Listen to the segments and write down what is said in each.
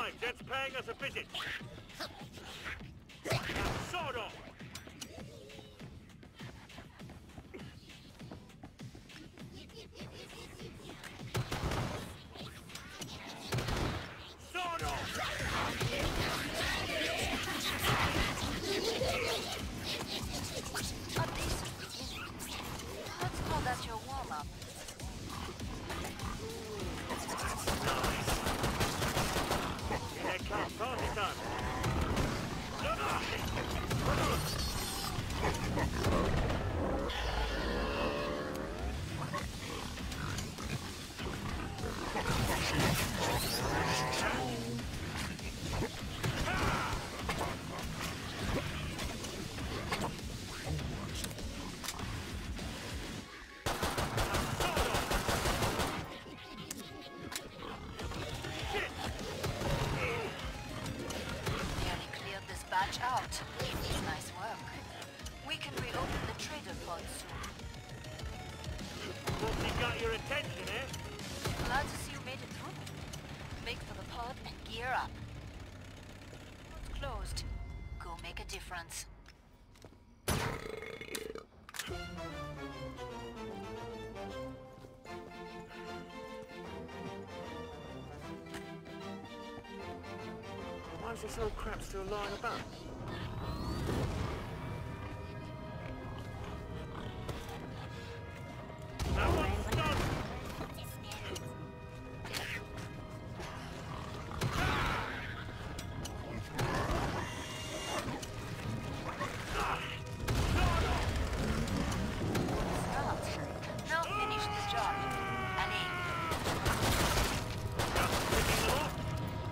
Jet's paying us a visit. Now, sod off! Sod off! A decent beginning. Let's call that your warm-up. Here they come, party time! Batch out. Nice work. We can reopen the trader pod soon. Mostly got your attention, eh? Glad to see you made it through. Make for the pod and gear up. Pod's closed. Go make a difference. Why is this old crap still lying about? That one's done! Start. Now finish the job. And aim. Just picking them off.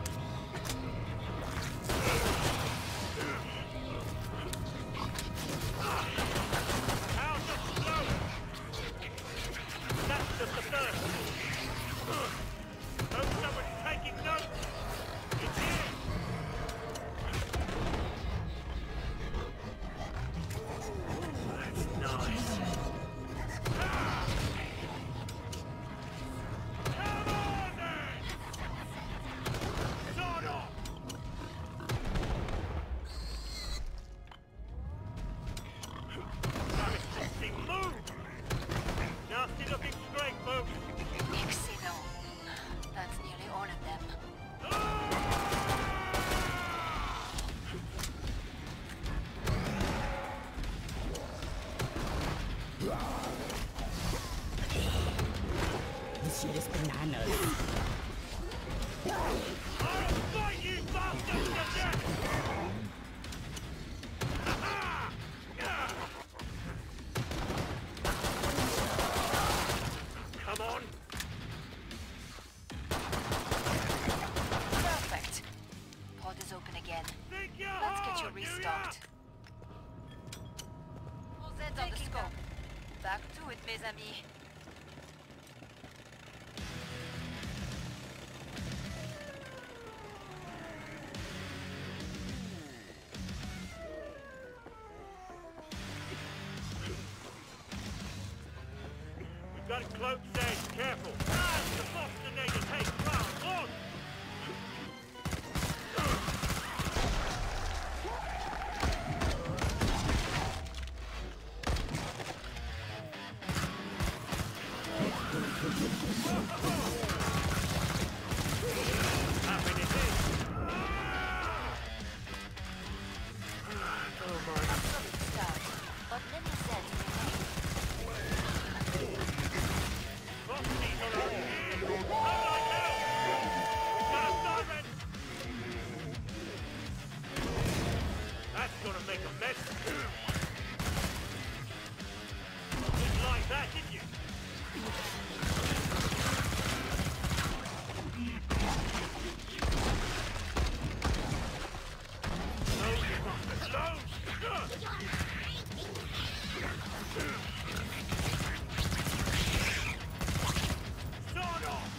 That's just the first. Hope someone's taking notes. It's here. That's nice. Come on then! Sod off! Move! Nasty looking straight, folks! Exino. That's nearly all of them. This shit is bananas. I'll fight you bastards to death! Come on! Perfect. Pod is open again. Think you're Let's get you hard, do ya? restocked. Vous êtes on the scope. Back to it, mes amis. We've got a cloak's edge, careful! Ah, the Boston native takes round one! Happiness is! Oh my. Absolute start. But let me set Boston's on our heels! Come on now! We've got a siren! That's gonna make a mess. Didn't like that, did you? Sword off!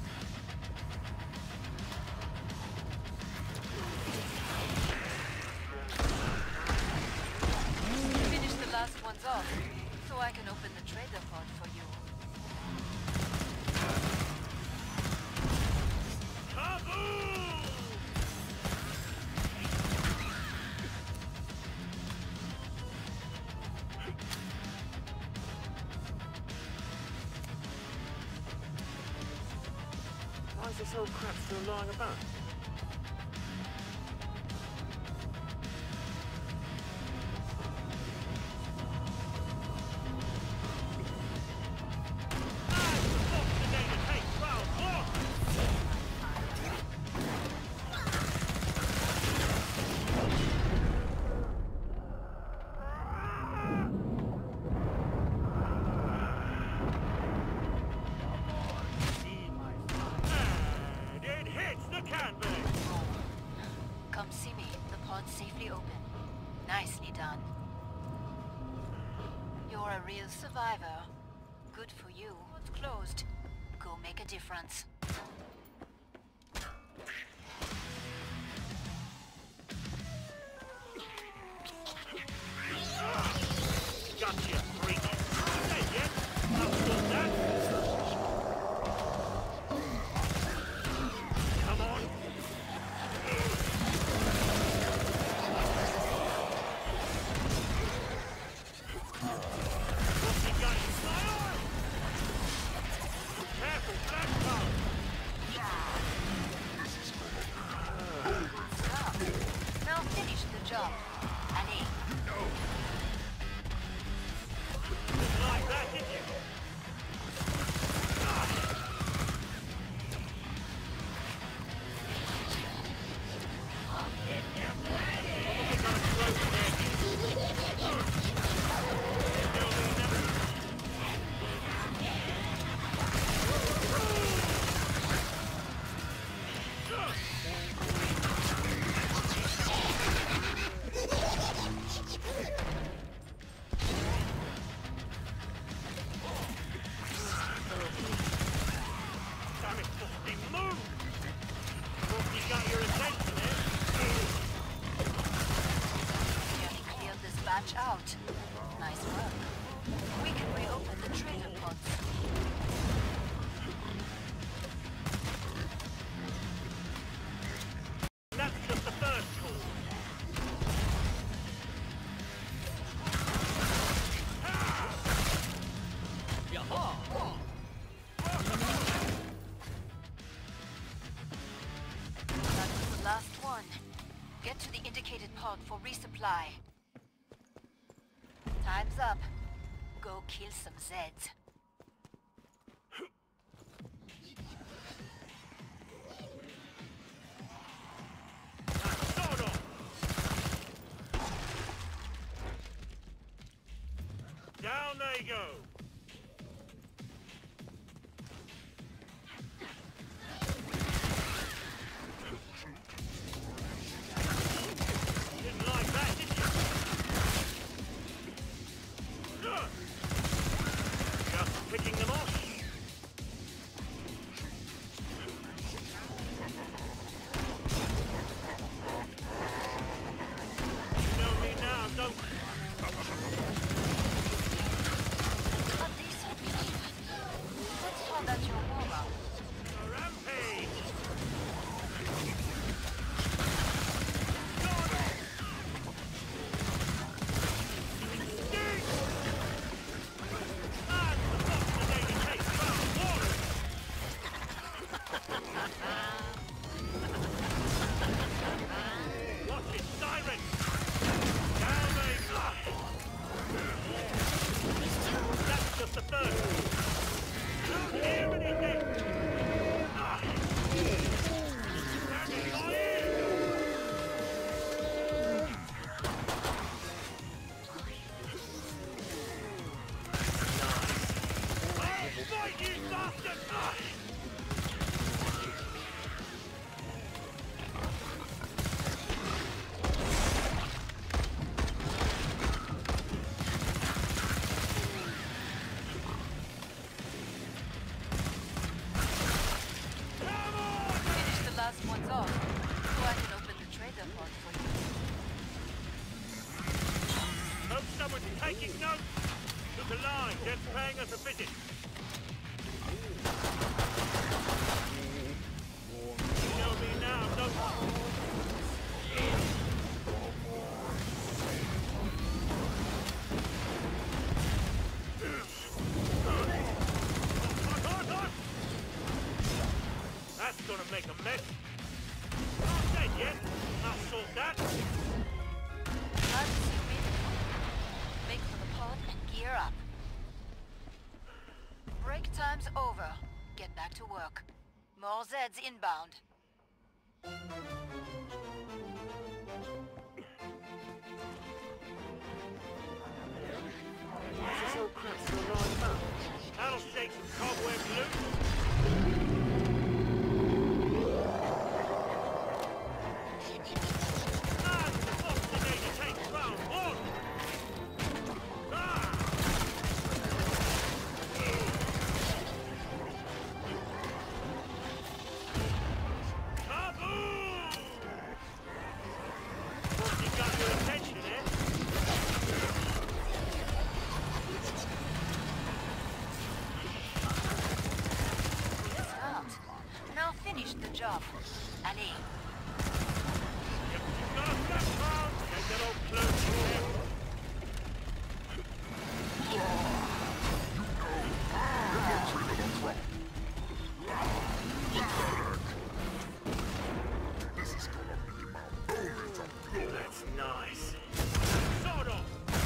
Finish the last ones off, so I can open the trader pod for you. Kaboom! How's this old crap still lying about? Come see me. The pod's safely open. Nicely done. You're a real survivor. Good for you. Pod's closed. Go make a difference. Gotcha, freak. Hey, yeah. I'll stop that. Come on. What's he got in my eye? Careful, black cow. Good stuff. Now finish the job. Allez. Didn't like that, did you? Out. Nice work. We can reopen the trader pods. That's just the first call. That was the last one. Get to the indicated pod for resupply. Time's up. Go kill some Zeds. Down they go. Didn't like that, did you? Just picking them off. You know me now, don't you? Let's talk about your warm-up. Rampage! Watch it, siren! Down they go! That's just the first. Don't hear anything! Damn it, my ears! I'll fight you, bastard! Finish the last ones off, so I can open the trader pod for you. Hope someone's taking notes. Look alive, Jed's paying us a visit. You know me now, don't you? That's make a mess. Not dead yet. I'll sort that. Glad to see you made it home. Make for the pod and gear up. Break time's over. Get back to work. More Zeds inbound. This old crap's still lying about. That'll shake some cobwebs loose. Finish the job. Allez. You've got a background. Take that old cloak from him. That's nice. Sort of.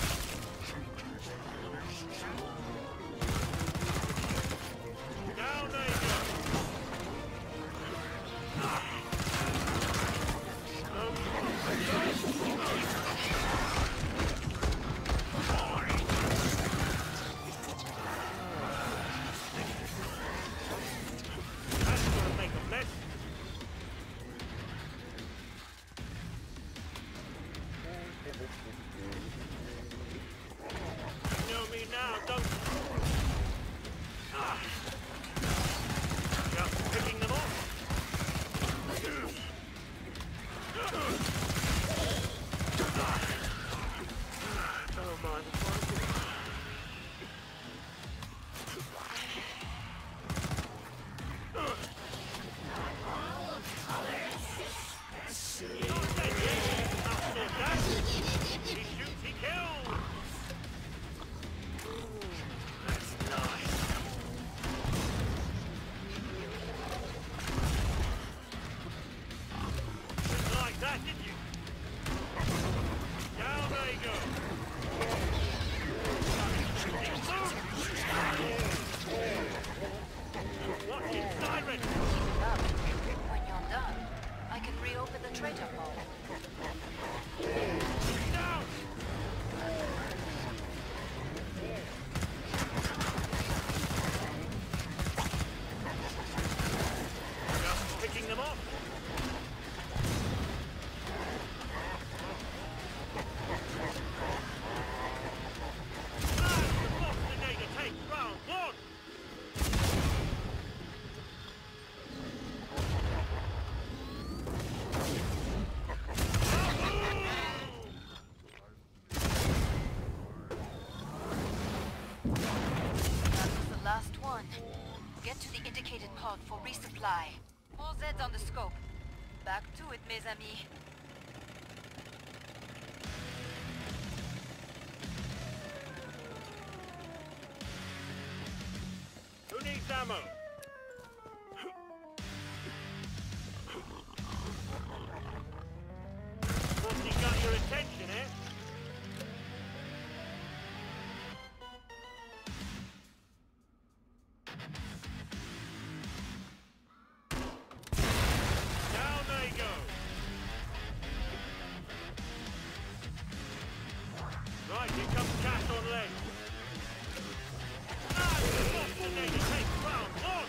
Down there you go. That's gonna make a mess. You know me now, don't you? Just picking them off. Don't mind the fun. Not dead yet. I'll sort that. He shoots, he kills. That's nice. Didn't like that, did you? Down there you go. Watch it, siren! When you're done, I can reopen the traitor pod. Down! Just picking them off. Last one. Get to the indicated pod for resupply. All Zeds on the scope. Back to it, mes amis. Who needs ammo? What's he got your attention, eh? Down they go. Right, here comes Cash on leg. Ah, you're off the nigger. Take round one.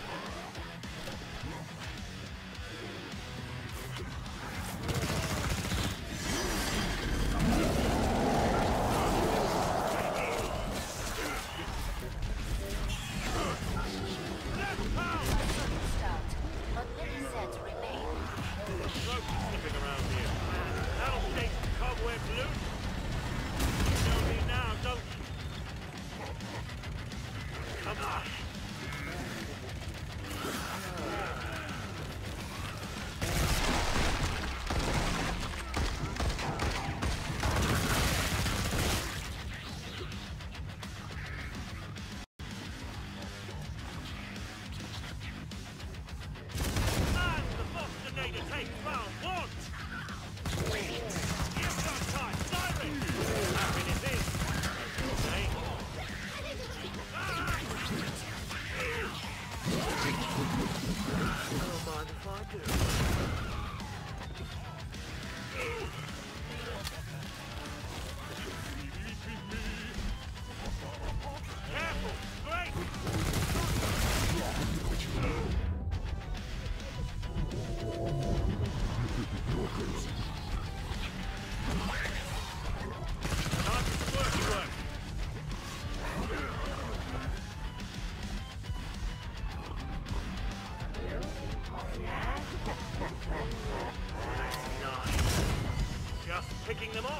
off!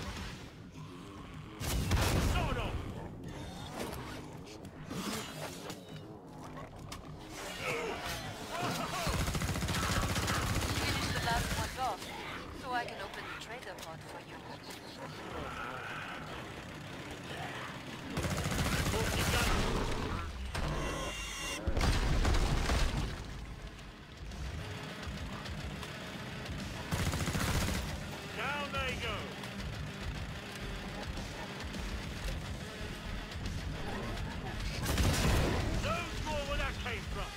Sort of! Finish the last ones off, so I can open the trader pod for you. Down they go! Those more where that came from!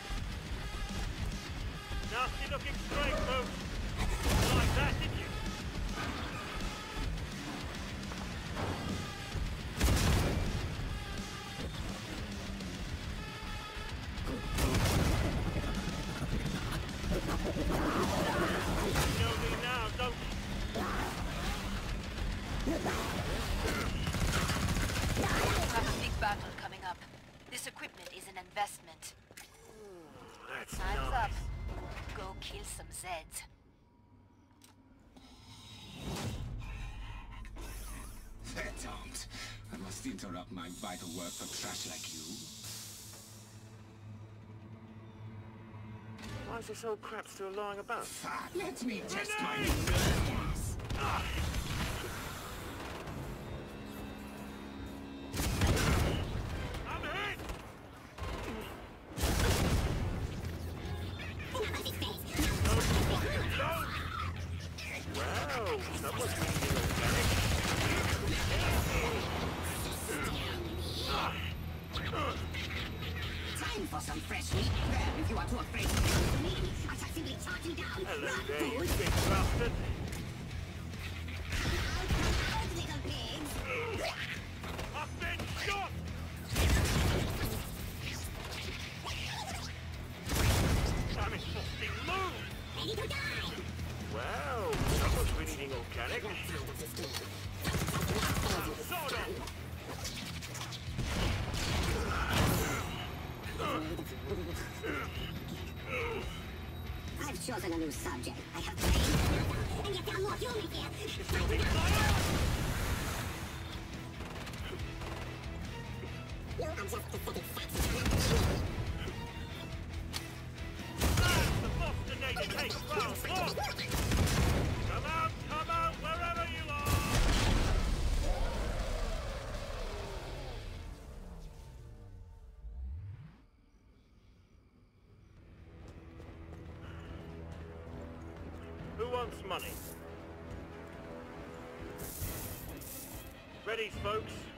Nasty looking straight, folks! Like that, did you? You know me now, don't you? We have a big battle coming up. This equipment is an investment. That's Time's nice. up. Go kill some Zeds. Don't. I must interrupt my vital work for trash like you. Why is this old crap still lying about? Let me test my Grenade! nerves. I'm hit! Don't! Wow, someone's being organic. Time for some fresh meat. Well, if you are too afraid to come to me, I shall simply charge you down. Hello Run, there, you fools. big bastard. Come out, little pigs. I've been shot! Damn it, fucking move! Ready to die. Wow, someone's been eating organic. Sort of! I've chosen a new subject. I have trained, and yet there are more human here. You are just pathetic facts. The Bostinated takes round one! Come out, wherever you are! Who wants money? Ready, folks?